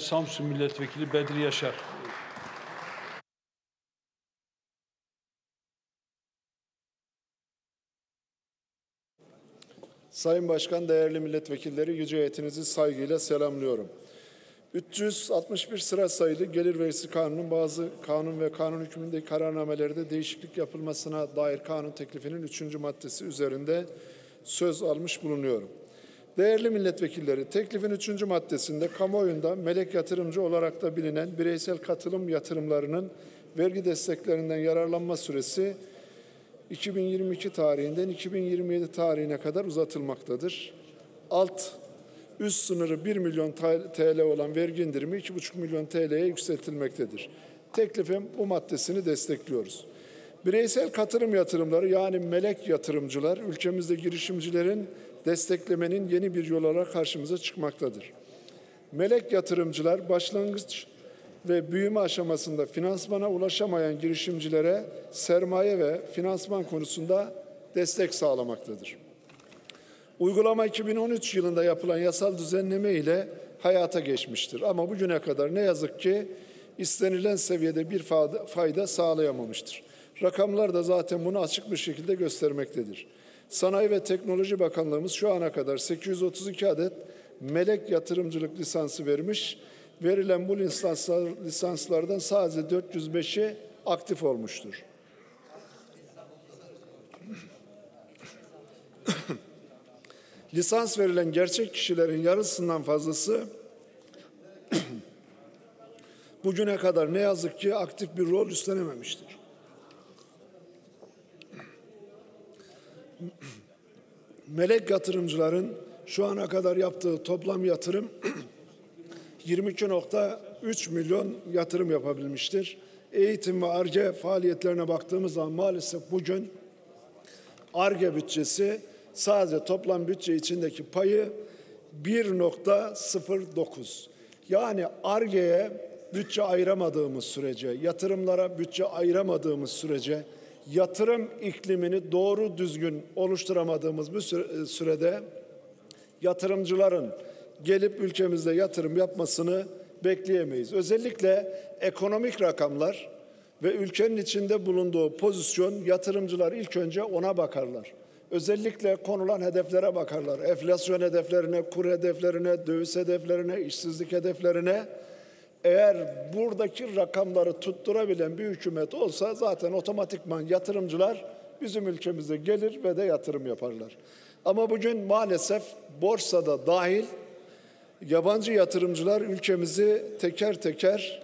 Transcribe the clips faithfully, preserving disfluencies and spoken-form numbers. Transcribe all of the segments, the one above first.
Samsun Milletvekili Bedri Yaşar. Sayın Başkan, değerli milletvekilleri, yüce heyetinizi saygıyla selamlıyorum. üç yüz altmış bir sıra sayılı Gelir Vergisi Kanunu'nun bazı kanun ve kanun hükmündeki kararnamelerde değişiklik yapılmasına dair kanun teklifinin üçüncü maddesi üzerinde söz almış bulunuyorum. Değerli milletvekilleri, teklifin üçüncü maddesinde kamuoyunda melek yatırımcı olarak da bilinen bireysel katılım yatırımlarının vergi desteklerinden yararlanma süresi iki bin yirmi iki tarihinden iki bin yirmi yedi tarihine kadar uzatılmaktadır. Alt üst sınırı bir milyon T L olan vergi indirimi iki buçuk milyon T L'ye yükseltilmektedir. Teklifin bu maddesini destekliyoruz. Bireysel katılım yatırımları yani melek yatırımcılar ülkemizde girişimcilerin desteklemenin yeni bir yolu olarak karşımıza çıkmaktadır. Melek yatırımcılar başlangıç ve büyüme aşamasında finansmana ulaşamayan girişimcilere sermaye ve finansman konusunda destek sağlamaktadır. Uygulama iki bin on üç yılında yapılan yasal düzenleme ile hayata geçmiştir. Ama bugüne kadar ne yazık ki istenilen seviyede bir fayda sağlayamamıştır. Rakamlar da zaten bunu açık bir şekilde göstermektedir. Sanayi ve Teknoloji Bakanlığımız şu ana kadar sekiz yüz otuz iki adet melek yatırımcılık lisansı vermiş. Verilen bu lisanslar, lisanslardan sadece dört yüz beşi aktif olmuştur. Lisans verilen gerçek kişilerin yarısından fazlası bugüne kadar ne yazık ki aktif bir rol üstlenememiştir. Melek yatırımcıların şu ana kadar yaptığı toplam yatırım yirmi iki nokta üç milyon yatırım yapabilmiştir. Eğitim ve Ar-Ge faaliyetlerine baktığımız zaman maalesef bugün Ar-Ge bütçesi sadece toplam bütçe içindeki payı bir nokta sıfır dokuz. Yani Ar-Ge'ye bütçe ayıramadığımız sürece, yatırımlara bütçe ayıramadığımız sürece, yatırım iklimini doğru düzgün oluşturamadığımız bu sürede yatırımcıların gelip ülkemizde yatırım yapmasını bekleyemeyiz. Özellikle ekonomik rakamlar ve ülkenin içinde bulunduğu pozisyon, yatırımcılar ilk önce ona bakarlar. Özellikle konulan hedeflere bakarlar. Enflasyon hedeflerine, kur hedeflerine, döviz hedeflerine, işsizlik hedeflerine. Eğer buradaki rakamları tutturabilen bir hükümet olsa zaten otomatikman yatırımcılar bizim ülkemize gelir ve de yatırım yaparlar. Ama bugün maalesef borsada dahil yabancı yatırımcılar ülkemizi teker teker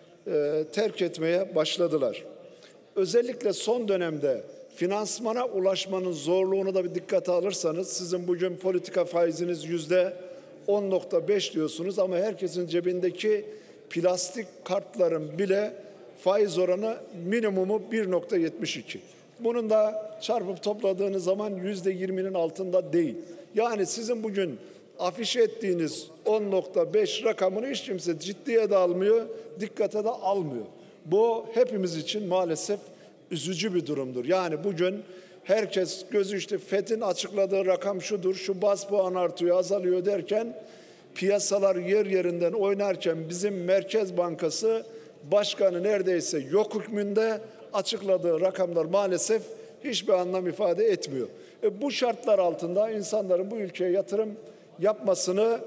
e, terk etmeye başladılar. Özellikle son dönemde finansmana ulaşmanın zorluğunu da bir dikkate alırsanız, sizin bugün politika faiziniz yüzde on nokta beş diyorsunuz ama herkesin cebindeki plastik kartların bile faiz oranı minimumu bir nokta yetmiş iki. Bunun da çarpıp topladığınız zaman yüzde yirminin altında değil. Yani sizin bugün afiş ettiğiniz on nokta beş rakamını hiç kimse ciddiye de almıyor, dikkate de almıyor. Bu hepimiz için maalesef üzücü bir durumdur. Yani bugün herkes gözü işte F E D'in açıkladığı rakam şudur, şu baz puan artıyor, azalıyor derken piyasalar yer yerinden oynarken bizim Merkez Bankası Başkanı neredeyse yok hükmünde açıkladığı rakamlar maalesef hiçbir anlam ifade etmiyor. E bu şartlar altında insanların bu ülkeye yatırım yapmasını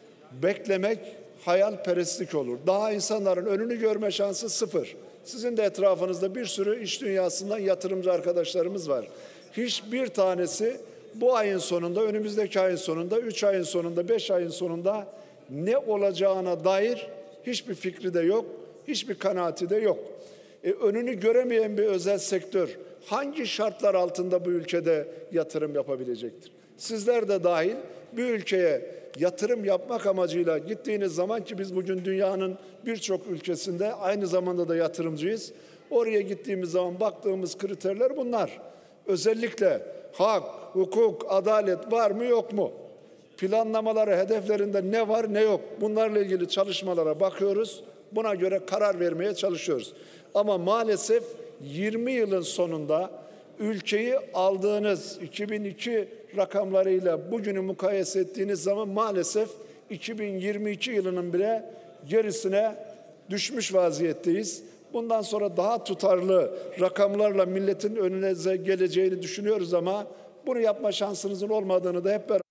beklemek hayalperestlik olur. Daha insanların önünü görme şansı sıfır. Sizin de etrafınızda bir sürü iş dünyasından yatırımcı arkadaşlarımız var. Hiçbir tanesi bu ayın sonunda, önümüzdeki ayın sonunda, üç ayın sonunda, beş ayın sonunda ne olacağına dair hiçbir fikri de yok, hiçbir kanaati de yok. E, önünü göremeyen bir özel sektör hangi şartlar altında bu ülkede yatırım yapabilecektir? Sizler de dahil bir ülkeye yatırım yapmak amacıyla gittiğiniz zaman, ki biz bugün dünyanın birçok ülkesinde aynı zamanda da yatırımcıyız. Oraya gittiğimiz zaman baktığımız kriterler bunlar. Özellikle hak, hukuk, adalet var mı yok mu? Planlamaları, hedeflerinde ne var ne yok? Bunlarla ilgili çalışmalara bakıyoruz. Buna göre karar vermeye çalışıyoruz. Ama maalesef yirmi yılın sonunda ülkeyi aldığınız iki bin iki rakamlarıyla bugünü mukayese ettiğiniz zaman maalesef iki bin yirmi iki yılının bile gerisine düşmüş vaziyetteyiz. Bundan sonra daha tutarlı rakamlarla milletin önüne geleceğini düşünüyoruz ama bunu yapma şansınızın olmadığını da hep beraber